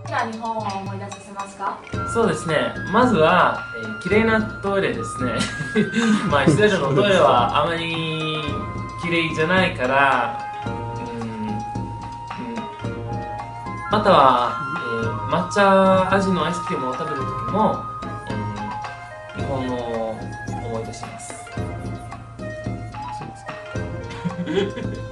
が日本を思い出させますか？ そうですね。まずは、綺麗なトイレですね。まあ、イスラエルのトイレはあまり綺麗じゃないから、または、抹茶味のアイスクリームを食べるときも、日本の思い出します。 そうですか。